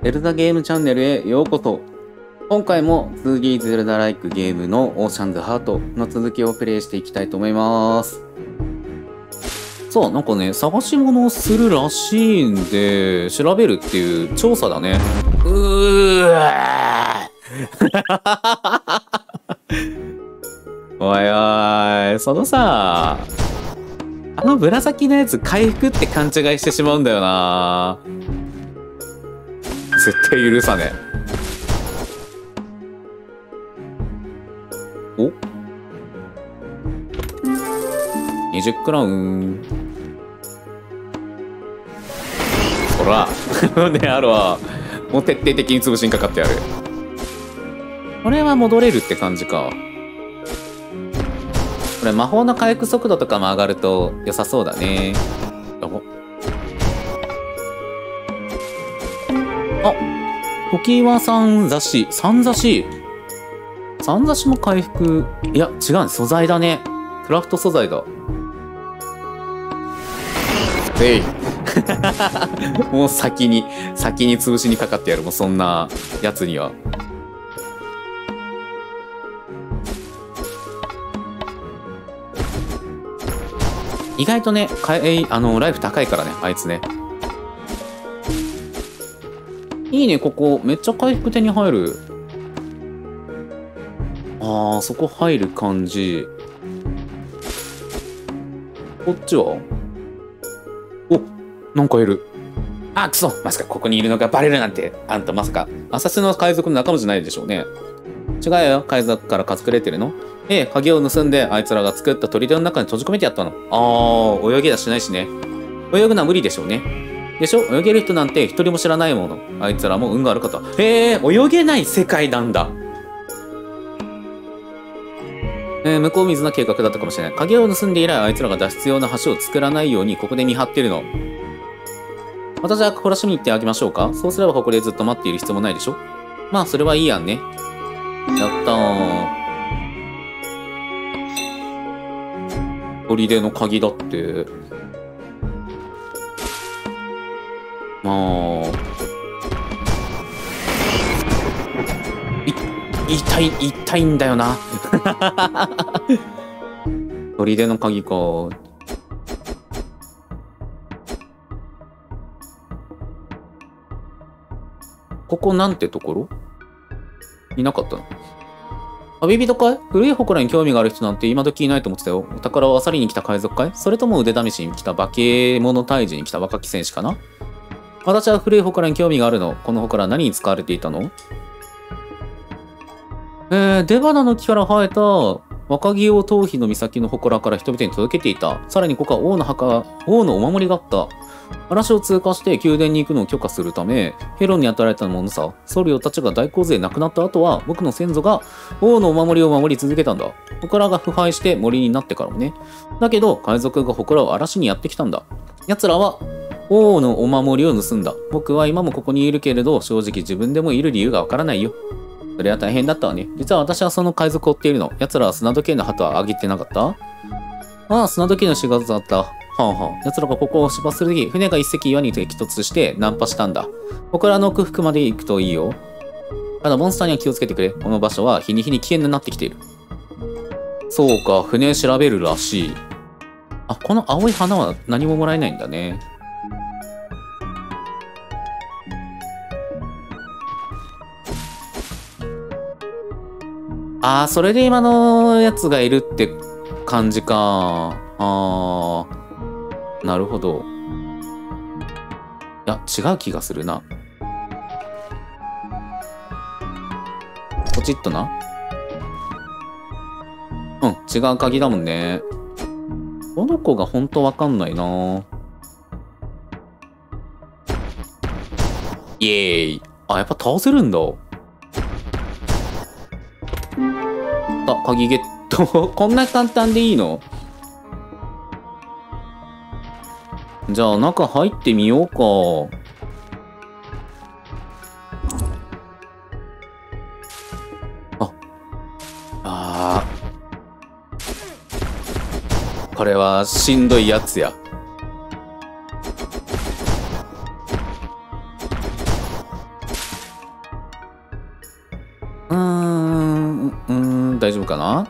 ゼルダゲームチャンネルへようこそ。今回も 2D ゼルダライクゲームのオーシャンズハートの続きをプレイしていきたいと思います。そう、なんかね、探し物をするらしいんで、調べるっていう調査だね。おいおい、そのさ、あの紫のやつ回復って勘違いしてしまうんだよな。絶対許さねえ。お ?20 クラウン。ほら、ね、あるわ。もう徹底的に潰しにかかってやる。これは戻れるって感じか。これ魔法の回復速度とかも上がると良さそうだね。あ、時は三差し。三差しも回復。いや、違うね。素材だね。クラフト素材だ。えい。もう先に潰しにかかってやる。もうそんなやつには。意外とね、ライフ高いからね、あいつね。いいね、ここ。めっちゃ回復手に入る。あー、そこ入る感じ。こっちはお、なんかいる。あ、くそ、まさかここにいるのがバレるなんて。あんたまさか、浅瀬の海賊の仲間じゃないでしょうね。違うよ、海賊から隠れてるの。ええ、鍵を盗んであいつらが作った砦の中に閉じ込めてやったの。あー、泳げやしないしね。泳ぐのは無理でしょうね。でしょ、泳げる人なんて一人も知らないもの。あいつらも運があるかと。へえ、泳げない世界なんだ。向こう水の計画だったかもしれない。鍵を盗んで以来あいつらが脱出用の橋を作らないようにここで見張ってるの。またじゃあ懲らしみに行ってあげましょうか。そうすればここでずっと待っている必要もないでしょ。まあそれはいいやんね。やったー。砦の鍵だって。まあ痛いんだよな。砦の鍵か。ここなんてところ？いなかったの？旅人かい？古い祠に興味がある人なんて今時いないと思ってたよ。お宝を漁りに来た海賊かい？それとも腕試しに来た化け物退治に来た若き戦士かな？私は古い祠に興味があるの。この祠は何に使われていたの？出花の木から生えた若木を頭皮の岬の祠から人々に届けていた。さらにここは王の墓、王のお守りがあった。嵐を通過して宮殿に行くのを許可するため、ヘロンに与えられたものさ。僧侶たちが大洪水で亡くなった後は、僕の先祖が王のお守りを守り続けたんだ。祠が腐敗して森になってからもね。だけど、海賊が祠を荒らしにやってきたんだ。奴らは王のお守りを盗んだ。僕は今もここにいるけれど、正直自分でもいる理由がわからないよ。それは大変だったわね。実は私はその海賊を追っているの。奴らは砂時計の鳩はあげてなかった？ああ、砂時計の仕業だった。はあはあ。奴らがここを出発するとき、船が一隻岩に激突してナンパしたんだ。僕らの空腹まで行くといいよ。ただモンスターには気をつけてくれ。この場所は日に日に危険になってきている。そうか、船調べるらしい。あ、この青い花は何ももらえないんだね。ああ、それで今のやつがいるって感じか。ああ、なるほど。いや、違う気がするな。ポチッとな。うん、違う鍵だもんね。この子がほんとわかんないな。イエーイ。あ、やっぱ倒せるんだ。あ、鍵ゲット。こんな簡単でいいの？じゃあ中入ってみようか。これはしんどいやつや。 大丈夫かな。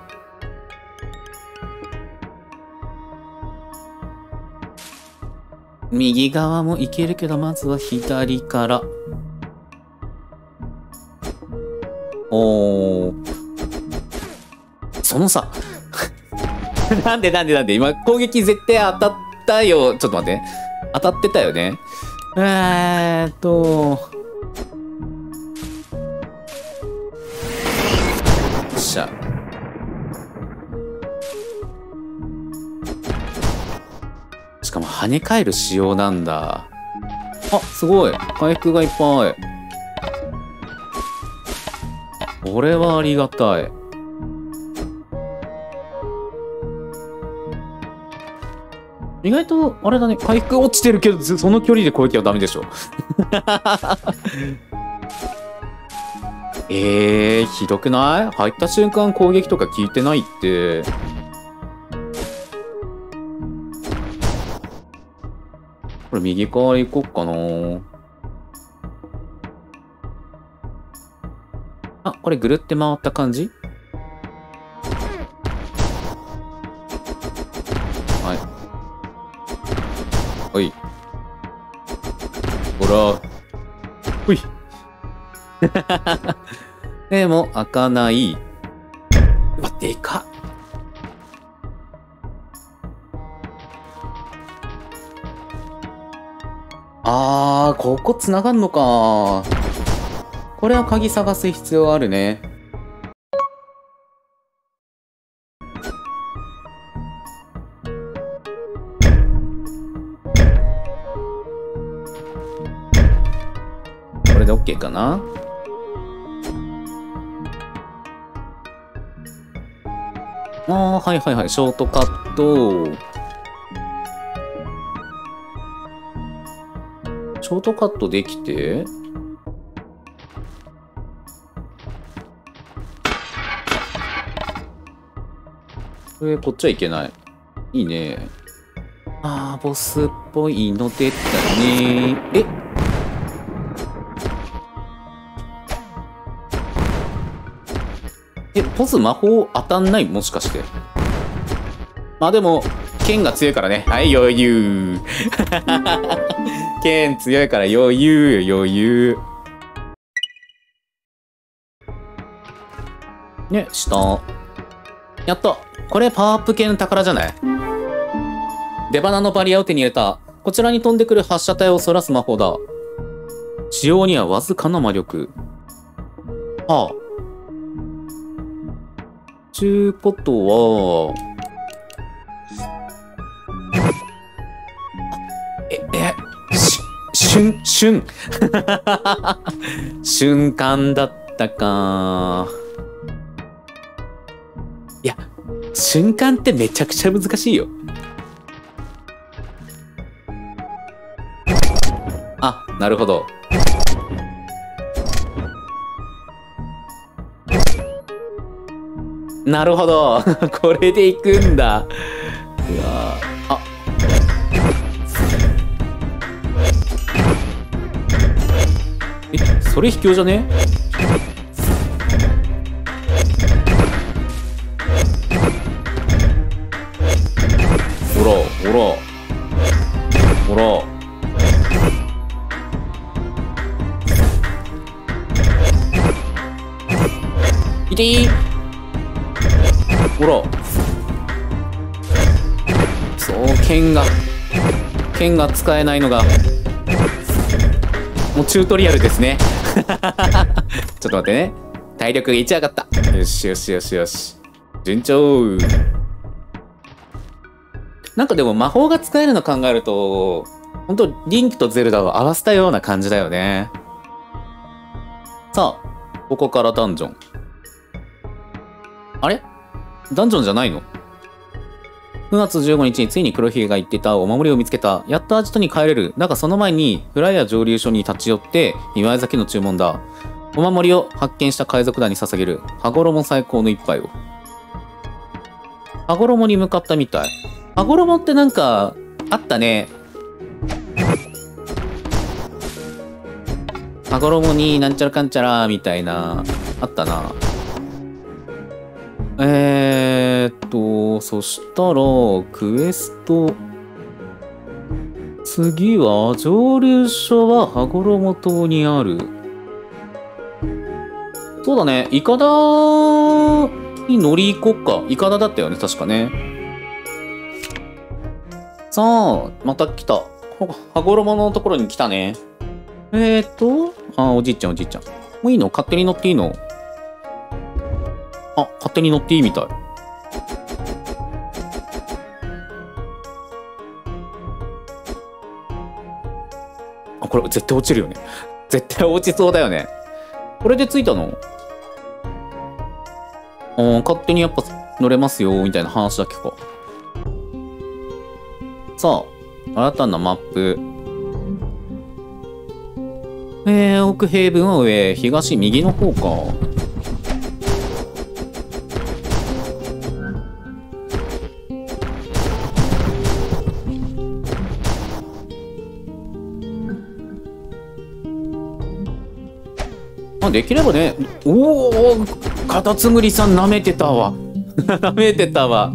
右側もいけるけど、まずは左から。おー。そのさ、なんで今攻撃絶対当たったよ。ちょっと待って。当たってたよね。よっしゃ。しかも跳ね返る仕様なんだ。あ、すごい。回復がいっぱい。これはありがたい。意外と、あれだね、回復落ちてるけど、その距離で攻撃はダメでしょ。ひどくない？入った瞬間攻撃とか効いてないって。これ右側行こっかな。あ、これぐるって回った感じ？はい。ほい。ほら。ほい。でも、開かない。うわ、でかっ。ここ繋がんのか。これは鍵探す必要あるね。これで OK かな。はいはいはい。ショートカット。ショートカットできて。こっちはいけない。いいね。ボスっぽいの出たね。ボス魔法当たんない？もしかして。でも、剣が強いからね。はい、余裕。剣強いから余裕。ね、下。やった。これパワーアップ系の宝じゃない？出花のバリアを手に入れた。こちらに飛んでくる発射体をそらす魔法だ。使用にはわずかな魔力。ちゅうことは、瞬間だったか。いや、瞬間ってめちゃくちゃ難しいよ。なるほど。なるほど。これでいくんだ。それ卑怯じゃね？ほら。いていい？ほら。そう、剣が使えないのが、もうチュートリアルですね。ちょっと待ってね。体力が1上がった。よし。順調。なんかでも魔法が使えるの考えると、ほんとリンクとゼルダを合わせたような感じだよね。さあ、ここからダンジョン。あれ？ダンジョンじゃないの？9月15日についに黒ひげが言っていたお守りを見つけた。やっとアジトに帰れる。だがその前に、フライヤ蒸留所に立ち寄って、祝い酒の注文だ。お守りを発見した海賊団に捧げる。羽衣最高の一杯を。羽衣に向かったみたい。羽衣ってなんか、あったね。羽衣になんちゃらかんちゃらみたいな。 あったな。そしたら、クエスト。次は、蒸留所は羽衣島にある。そうだね、イカダに乗り行こっか。イカダだったよね、確かね。さあ、また来た。羽衣のところに来たね。おじいちゃんおじいちゃん。もういいの？勝手に乗っていいの？あ、勝手に乗っていいみたい。あ、これ絶対落ちるよね。絶対落ちそうだよね。これで着いたの？勝手にやっぱ乗れますよ、みたいな話だけか。さあ、新たなマップ。奥平分は上、東右の方か。まあ、できればね、おお、カタツムリさん舐めてたわ。舐めてたわ。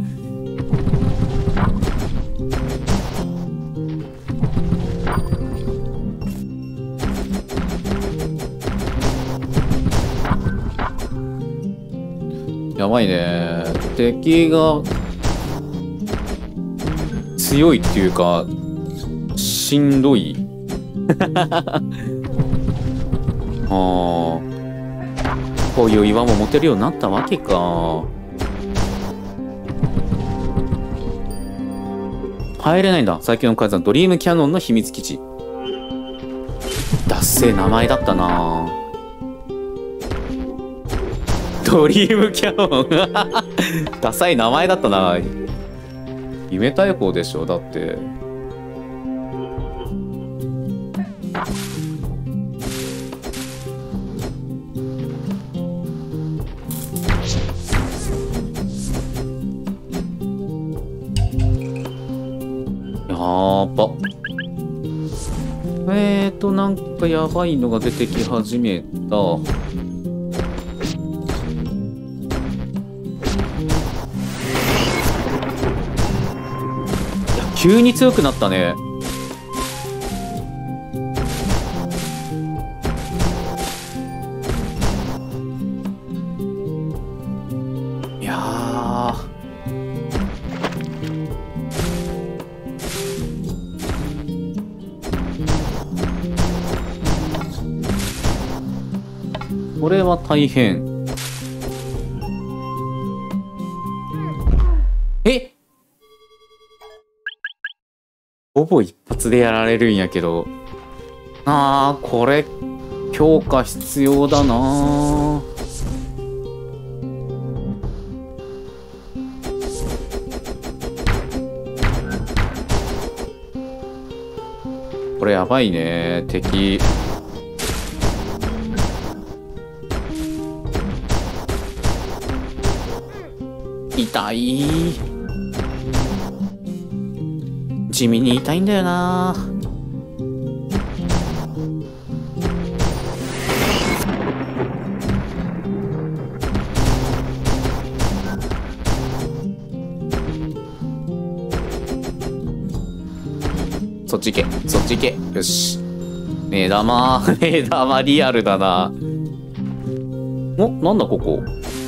やばいね。敵が強いっていうか、しんどい。ああ、こういう岩も持てるようになったわけか。入れないんだ。最強の改ざん、ドリームキャノンの秘密基地。ダッセー名前だったな。ドリームキャノン。ダサい名前だったな。夢大砲でしょ、だって。なんかやばいのが出てき始めた。いや、急に強くなったね。いやー。これは大変。え？ほぼ一発でやられるんやけど。これ、強化必要だな。これやばいね、敵。痛い。地味に痛いんだよな。そっち行け、そっち行け。よし。目玉、目玉リアルだな。お、なんだここ。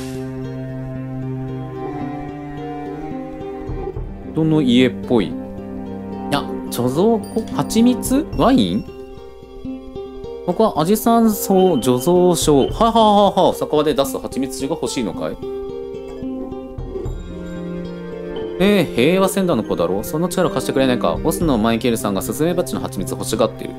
人の家っぽい。いや、貯蔵庫、蜂蜜ワイン。ここはアジサン草貯蔵所。はははは、酒場で出す蜂蜜酒が欲しいのかい？平和船団の子だろう。その力貸してくれないか。ボスのマイケルさんがスズメバチの蜂蜜欲しがってる。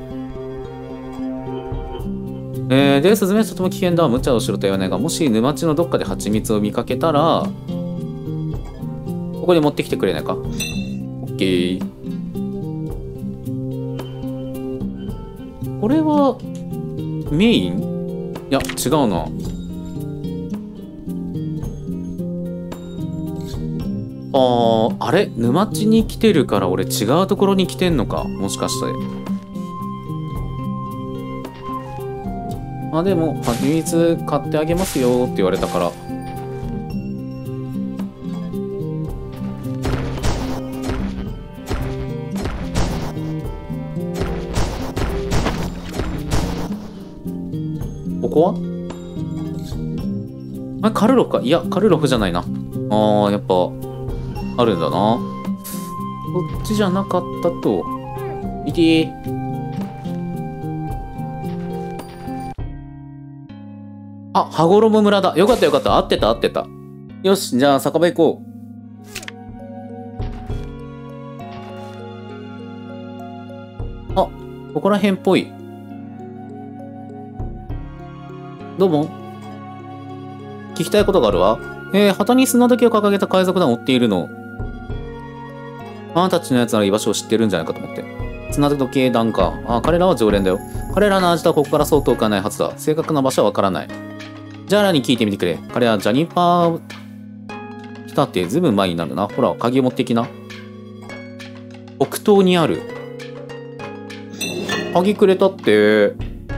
で、スズメバチとても危険だ。無茶をしろと言わないが、もし沼地のどっかで蜂蜜を見かけたら、ここに持ってきてくれないか。オッケー。これは、メイン？いや、違うな。あれ沼地に来てるから俺違うところに来てんのかもしかして。 あ、でも、蜂蜜買ってあげますよって言われたから。ここはあ、カルロフか。いや、カルロフじゃないな。あー、やっぱ、あるんだな。こっちじゃなかったと。いてー。あ、羽衣村だ。よかったよかった。合ってた合ってた。よし、じゃあ酒場行こう。あ、ここら辺っぽい。どうも。聞きたいことがあるわ。旗に砂時計を掲げた海賊団を追っているの。あなたたちのやつなら居場所を知ってるんじゃないかと思って。砂時計団か。あ、彼らは常連だよ。彼らの味とはここからそう遠くはないはずだ。正確な場所はわからない。ジャラに聞いてみてくれ。彼はジャニパー来たってずいぶん前になるな。ほら、鍵を持ってきな。北東にある。鍵くれたって。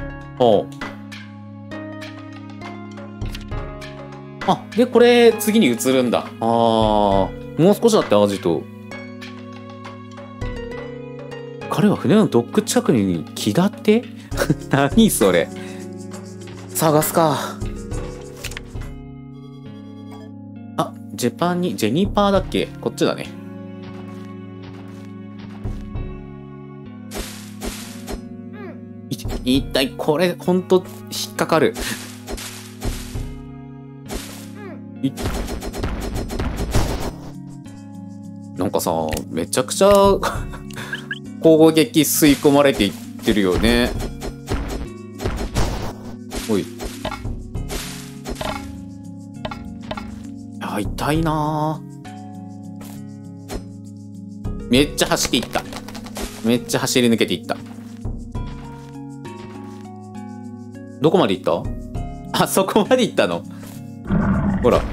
あ、で、これ、次に移るんだ。もう少しだって、アジト。彼は船のドック近くに気立て何それ。探すか。あ、ジェニパーだっけ？こっちだね。一体これ、ほんと、引っかかる。なんかさ、めちゃくちゃ攻撃吸い込まれていってるよね。おい。いや、痛いなぁ。めっちゃ走っていった。めっちゃ走り抜けていった。どこまで行った？あそこまで行ったの？ほら。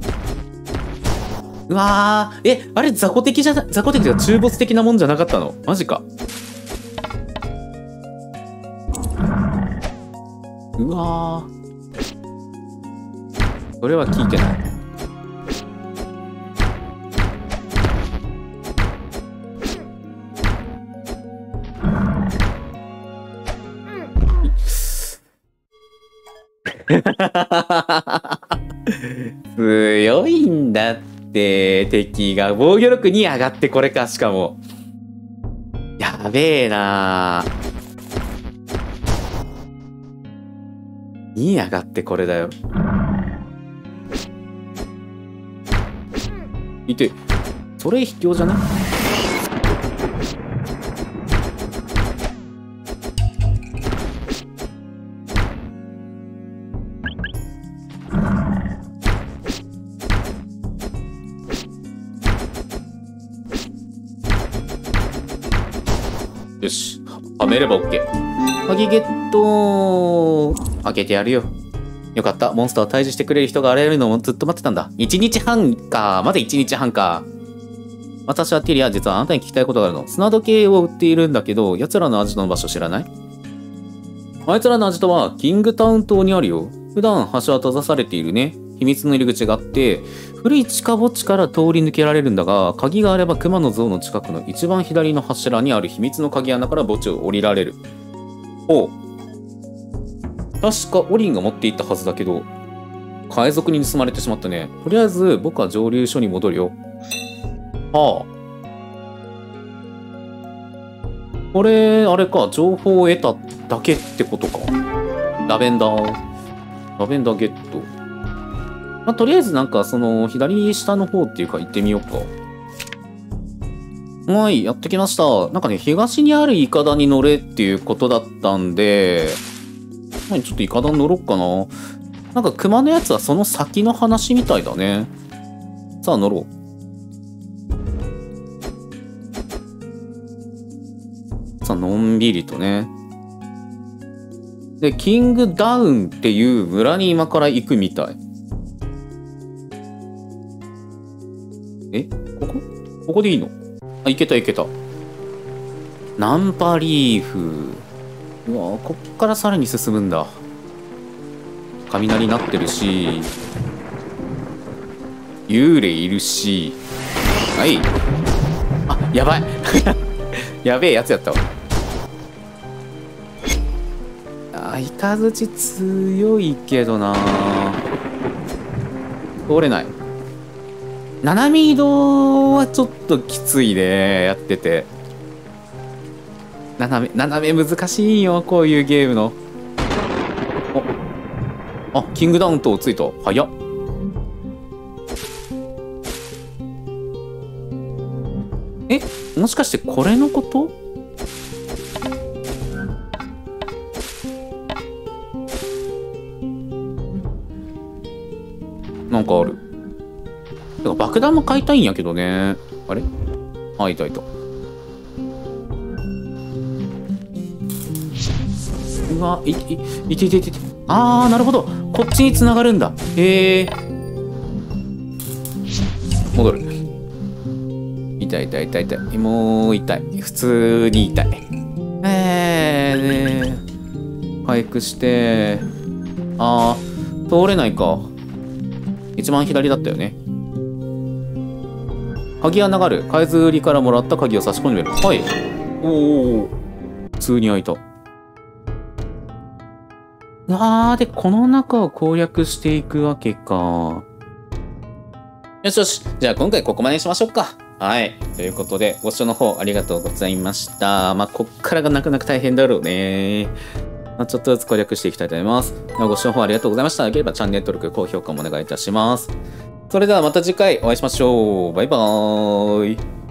うわー、あれ雑魚敵が中ボス的なもんじゃなかったの？マジか。うわー。それは聞いてない。強いんだって、敵が。防御力2上がってこれか、しかも。やべえな2上がってこれだよ。いて、それ卑怯じゃない？よし。はめれば OK。鍵ゲット。開けてやるよ。よかった。モンスターを退治してくれる人が現れるのをずっと待ってたんだ。1日半か。まだ1日半か。私はティリア、実はあなたに聞きたいことがあるの。砂時計を売っているんだけど、奴らのアジトの場所知らない？あいつらのアジトはキングタウン島にあるよ。普段橋は閉ざされているね。秘密の入り口があって、古い地下墓地から通り抜けられるんだが、鍵があれば熊の像の近くの一番左の柱にある秘密の鍵穴から墓地を降りられる。おう。確かオリンが持っていったはずだけど、海賊に盗まれてしまったね。とりあえず僕は蒸留所に戻るよ。はあ。これ、あれか、情報を得ただけってことか。ラベンダーゲット。まあ、とりあえずなんかその左下の方っていうか行ってみようか。はい、やってきました。なんかね、東にあるイカダに乗れっていうことだったんで、はい、ちょっとイカダに乗ろっかな。なんか熊のやつはその先の話みたいだね。さあ乗ろう。さあ、のんびりとね。で、キングダウンっていう村に今から行くみたい。ここでいいの？あ、行けた行けた。ナンパリーフ。うわ、こっからさらに進むんだ。 雷鳴ってるし、幽霊いるし、はい。あ、やばい。やべえやつやったわ。あ、イカズチ強いけどな。通れない。斜め移動はちょっときついね、やってて。斜め難しいよ、こういうゲームの。あ、キングダウンとついた。早っ。え、もしかしてこれのこと？なんかある。てか爆弾も買いたいんやけどね。あれ？あ、いたいた。うわ、いて。あー、なるほど。こっちに繋がるんだ。へえ。戻る。痛い。もう痛い。普通に痛い。ね、回復して。あー、通れないか。一番左だったよね。鍵が流る。海津売りからもらった鍵を差し込んでみる。はい。おお。普通に開いた。で、この中を攻略していくわけか。よし。じゃあ今回ここまでにしましょうか。はい。ということで、ご視聴の方ありがとうございました。こっからがなかなか大変だろうね。ちょっとずつ攻略していきたいと思います。ご視聴の方ありがとうございました。よければチャンネル登録、高評価もお願いいたします。それではまた次回お会いしましょう。バイバーイ。